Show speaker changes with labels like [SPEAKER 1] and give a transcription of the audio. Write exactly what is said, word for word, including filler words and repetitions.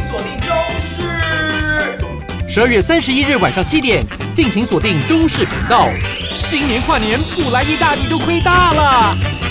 [SPEAKER 1] 锁定中视。
[SPEAKER 2] 十二月三十一日晚上七点，敬请锁定中视频道。今年跨年不来意大利就亏大了。